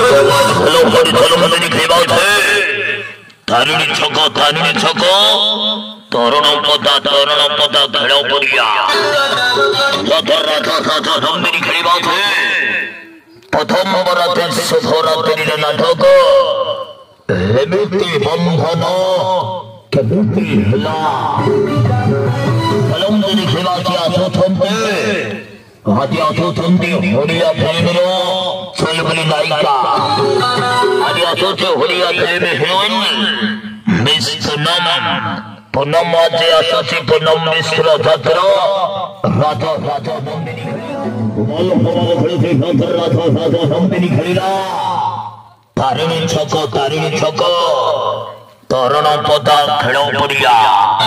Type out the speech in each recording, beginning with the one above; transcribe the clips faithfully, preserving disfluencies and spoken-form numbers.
Hello Hari चलो मंदिर खेबा छे तारिणी छक तारिणी छक तोरण पदा तोरण पदा खेल पड़िया राधा राधा राधा मंदिर खेबा छे प्रथम बराते शुभरात्रि नाटक हेमिति बंधन केमिति हला हेलो मंदिर खेबा किया सोथंते आदिया सोथंती होड़िया फेमरो चलबली नायिका आदिया सोचे Odia fame heroine miss Poonam Poonam आज आसोची पूनम मिश्र छात्र राजा राजा नंदिनी बोल हमारे खड़े थे राजा राजा राजा नंदिनी खड़ीला तारिणी छक तारिणी छक तोरण पदा खेल पड़िया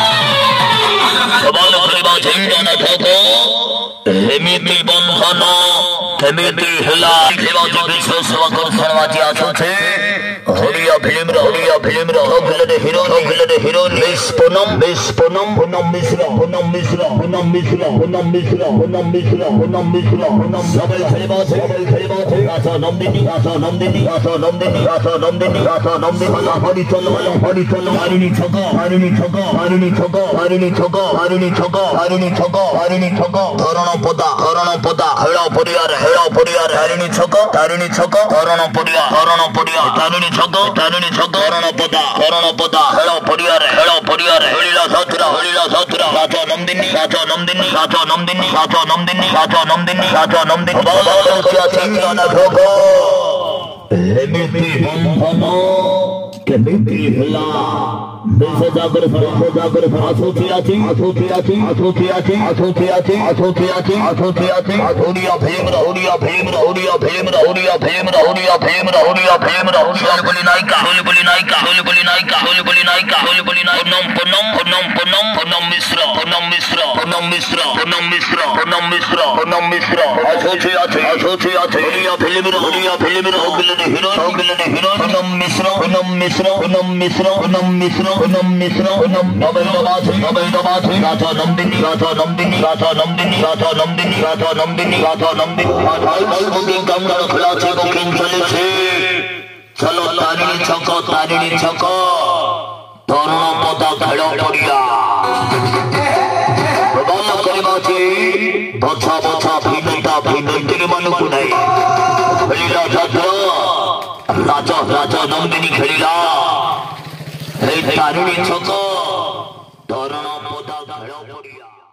कबाल खेबा झेंडा न थको हेमिति बंधन केमिति हला खेबा जो विश्व सेवा कर सरवाजी आछो छे होड़िया फिल्म रो होड़िया फिल्म रो होगले हीरो होगले hero miss Poonam miss Poonam Poonam Mishra Poonam Mishra Poonam Mishra Poonam Mishra Poonam Mishra Poonam Mishra Poonam सबल खेबा छे सबल खेबा छे आशा नंदिनी आशा नंदिनी आशा नंदिनी आशा नंदिनी आशा नंदिनी हरि चलो हरि चलो तारिणी छक तारिणी छक तारिणी छक तारिणी छक तारिणी छक तारिणी छक तारिणी छक तोरण पदा तोरण पदा हेला पड़िया रे हेला पड़िया रे तारिणी छक तारिणी छक तोरण पड़िया तोरण पड़िया तारिणी छक तारिणी छक तोरण पदा तोरण पदा हेला पड़िया रे हेला पड़िया रे हरिला साथरा हरिला साथरा राजा नंदिनी राजा नंदिनी राजा नंदिनी राजा नंदिनी राजा नंदिनी राजा नंदिनी बाला क्या चिंता न भोगो हेमिति बंधन केमिति हला देश जागर फरासो जागर फरासो किया थी आसो किया थी आसो किया थी आसो किया थी आसो किया थी आसो किया थी Odia fame Odia fame Odia fame Odia fame Odia fame Odia fame Odia बोली नायिका बोली बोली नायिका बोली बोली नायिका बोली बोली नायिका बोली बोली नायिका पूनम पूनम पूनम पूनम मिश्र पूनम मिश्र पूनम मिश्र पूनम मिश्र पूनम मिश्र पूनम मिश्र आसो किया थी आसो किया थी होड़िया फिल्म होड़िया फिल्म होगले हीरो होगले हीरो पूनम मिश्र पूनम मिश्र पूनम मिश्र पूनम मिश्र पूनम मिश्र पूनम नबै नबाथे नबै नबाथे राजा नंदिनी राजा नंदिनी राजा नंदिनी राजा नंदिनी राजा नंदिनी राजा नंदिनी आधार बुकिंग कामगार खुला छे बुकिंग चले छे चलो तारिणी छक तारिणी छक तोरण पदा खेल पड़िया प्रबल करबा छे बछा बछा भिन्नता भिन्नता मानकु नै खेलिला छात्र राजा राजा नंदिनी खेलिला तारिणी छक तोरण पदा खेल पड़िया।